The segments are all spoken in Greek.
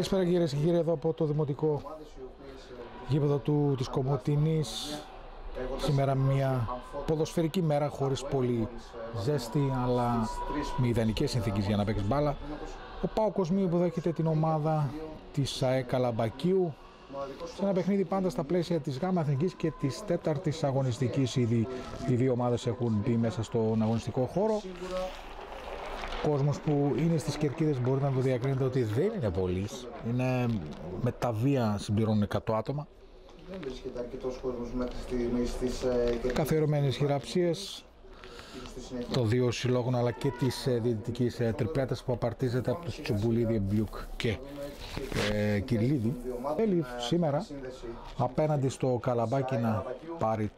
Καλησπέρα κυρίες και κύριοι, εδώ από το δημοτικό γήπεδο της Κομοτηνής. Σήμερα μια ποδοσφαιρική μέρα χωρίς πολύ ζέστη, αλλά με ιδανικές συνθήκες για να παίξει μπάλα. Ο ΠΑΟΚ Κοσμίου υποδέχεται την ομάδα της ΑΕ Καλαμπακίου σε ένα παιχνίδι πάντα στα πλαίσια της ΓΑΜΑ Εθνικής και της τέταρτης αγωνιστικής. Ήδη οι δύο ομάδες έχουν μπει μέσα στον αγωνιστικό χώρο. Ο κόσμος που είναι στις κερκίδες μπορείτε να το διακρίνετε ότι δεν είναι πολλής. Είναι με τα βία συμπληρώνουν 100 άτομα. Δεν βρίσκεται αρκετός κόσμος μέχρι στιγμής στις καθιερωμένες χειραψίες των δύο συλλόγων αλλά και της διαιτητικής τριπλέτας που απαρτίζεται από τους Τσουμπουλίδη, Μπιουκ και Κυρλίδη. Θέλει σήμερα απέναντι στο Καλαμπάκι να πάρει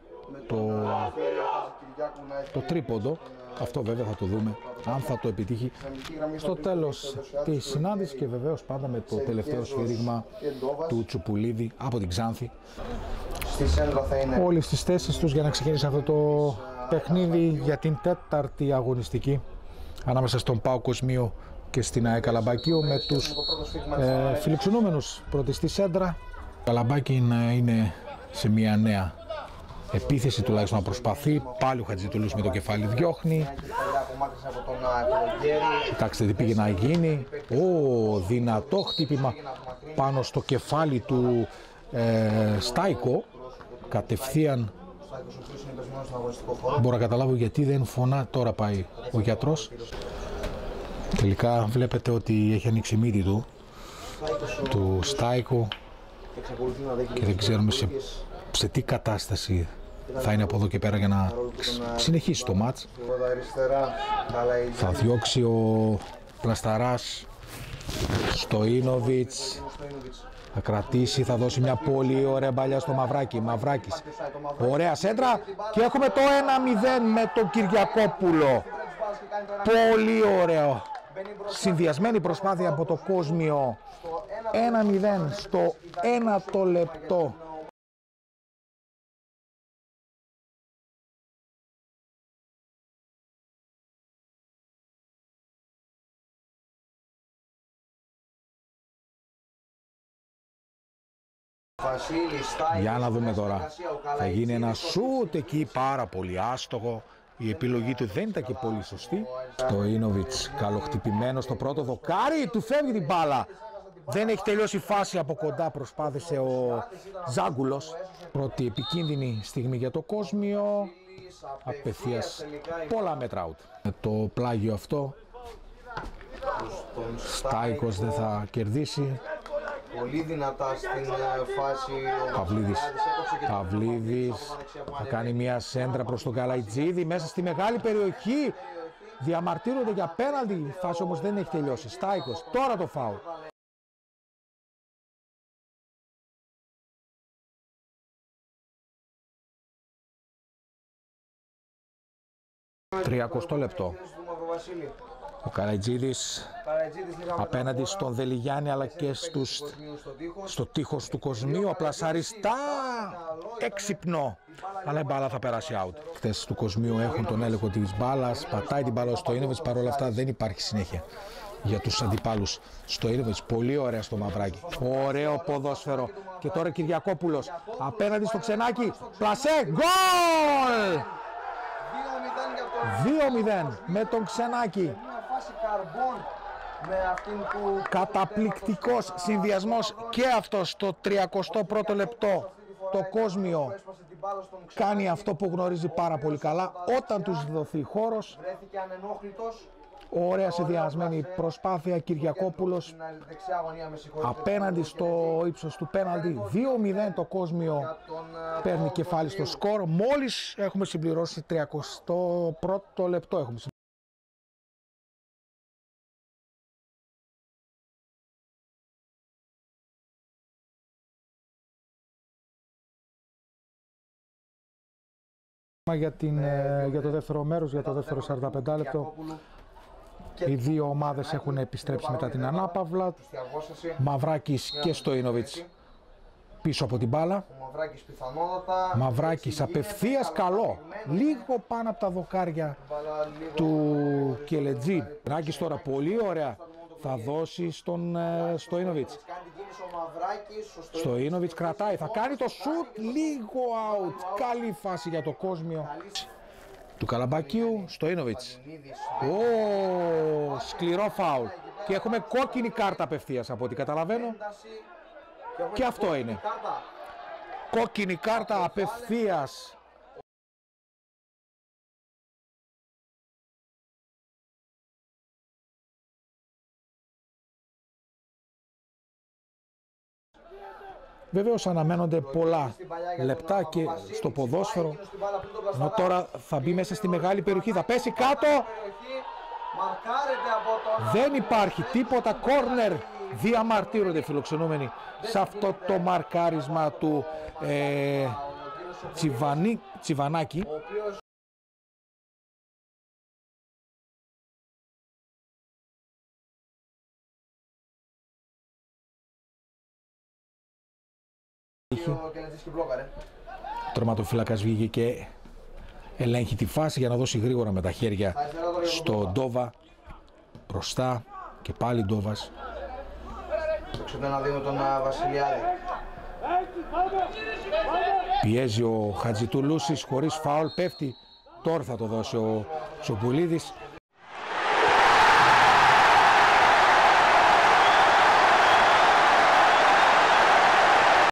το τρίποντο. Αυτό βέβαια θα το δούμε αν θα το επιτύχει στο τέλος της συνάντησης και βεβαίως πάντα με το τελευταίο σφύριγμα του Τσουπουλίδη από την Ξάνθη. Όλοι στις θέσεις τους για να ξεκινήσει αυτό το παιχνίδι για την τέταρτη αγωνιστική ανάμεσα στον ΠΑΟΚ Κοσμίου και στην ΑΕ Καλαμπακίου με τους φιλοξενούμενους πρώτη στη σέντρα. Καλαμπάκι να είναι σε μια νέα επίθεση, τουλάχιστον να προσπαθεί. Πάλι ο Χατζητούλης με το κεφάλι διώχνει. Κοιτάξτε τι πήγε να γίνει. Δυνατό χτύπημα πάνω στο κεφάλι του Στάικο. Κατευθείαν. Μπορώ να καταλάβω γιατί δεν φωνά. Τώρα πάει ο γιατρός. Τελικά βλέπετε ότι έχει ανοίξει μύτη του Στάικο και δεν ξέρουμε σε τι κατάσταση θα είναι από εδώ και πέρα για να συνεχίσει το μάτς. Θα διώξει ο Πλασταράς στο Ίνοβιτς, θα κρατήσει, θα δώσει μια πολύ ωραία μπαλιά στο Μαυράκι. Μαυράκης, ωραία σέντρα και έχουμε το 1-0 με τον Κυριακόπουλο. Πολύ ωραίο. Συνδυασμένη προσπάθεια από το Κόσμιο. 1-0 στο 1ο λεπτό. Για να δούμε τώρα. Θα γίνει ένα σούτ εκεί πάρα πολύ άστοχο. Η επιλογή του δεν ήταν και πολύ σωστή. Το Ίνοβιτς καλοχτυπημένο στο πρώτο δοκάρι. Του φεύγει την μπάλα. Δεν έχει τελειώσει η φάση από κοντά. Προσπάθησε ο Ζάγκουλος. Πρώτη επικίνδυνη στιγμή για το Κόσμιο. Απευθείας πολλά μέτρα out. Με το πλάγιο αυτό Στάικος δεν θα κερδίσει. Πολύ δυνατά στην φάση Παυλίδης θα κάνει μια σέντρα προς τον Καλαϊτζίδη μέσα στη μεγάλη περιοχή. Διαμαρτύρονται για πέναλτι. Η φάση όμως δεν έχει τελειώσει. Στάικος, τώρα το φάουλ. Τριακοστό λεπτό. Ο Καλαϊτζίδης απέναντι στον Δελιγιάννη αλλά και στο τείχος του Κοσμίου. Απλασαριστά, έξυπνο, αλλά η μπάλα θα περάσει out. Χτες του Κοσμίου έχουν τον έλεγχο της μπάλας, πατάει την μπάλα στο Ίνοβιτς, παρόλα αυτά δεν υπάρχει συνέχεια για τους αντιπάλους στο Ίνοβιτς. Πολύ ωραία στο Μαυράκι, ωραίο ποδόσφαιρο. Και τώρα Κυριακόπουλος απέναντι στο Ξενάκι, πλασέ, γκολ! 2-0 με τον Ξενάκι. Καταπληκτικός συνδυασμός και αυτό στο 31ο λεπτό. Το Κόσμιο κάνει αυτό που γνωρίζει πάρα πολύ καλά. Όταν τους δοθεί χώρος, ωραία συνδυασμένη προσπάθεια. Κυριακόπουλος απέναντι στο ύψος του πέναλτι. 2-0 το Κόσμιο παίρνει κεφάλι στο σκορ. Μόλις έχουμε συμπληρώσει 31ο λεπτό. Για το δεύτερο μέρος, για το δεύτερο 45 λεπτό. Οι δύο ομάδες έχουν επιστρέψει μετά την ανάπαυλα. Μαυράκης και στο Ίνοβιτς πίσω από την μπάλα. Μαυράκης απευθείας καλό. Λίγο πάνω από τα δοκάρια του Κελετζή. Ράκης τώρα πολύ ωραία. Θα δώσει στο Ίνοβιτς. κίνηση ο Μαυράκης. Στο Ίνοβιτς κρατάει, θα κάνει το σουτ, λίγο out. Καλή φάση για το κόσμιο του Καλαμπακίου. Στο Ίνοβιτς. Σκληρό φάουλ. Και έχουμε κόκκινη κάρτα απευθείας από ό,τι καταλαβαίνω. Και αυτό είναι. Κόκκινη κάρτα απευθείας. Βεβαίως αναμένονται πολλά λεπτά και στο ποδόσφαιρο. Ενώ τώρα θα μπει μέσα στη μεγάλη περιοχή, θα πέσει κάτω. Δεν υπάρχει τίποτα, κόρνερ. Διαμαρτύρονται φιλοξενούμενοι σε αυτό το μαρκάρισμα του Τσιβανάκη. Ο τερματοφύλακας βγήκε και ελέγχει τη φάση για να δώσει γρήγορα με τα χέρια στο Ντόβα. Μπροστά και πάλι Ντόβας. Να δούμε τον Βασιλιάδη. Πιέζει ο Χατζητουλούσης χωρίς φάουλ, πέφτει. Τώρα θα το δώσει ο Σοπουλίδης.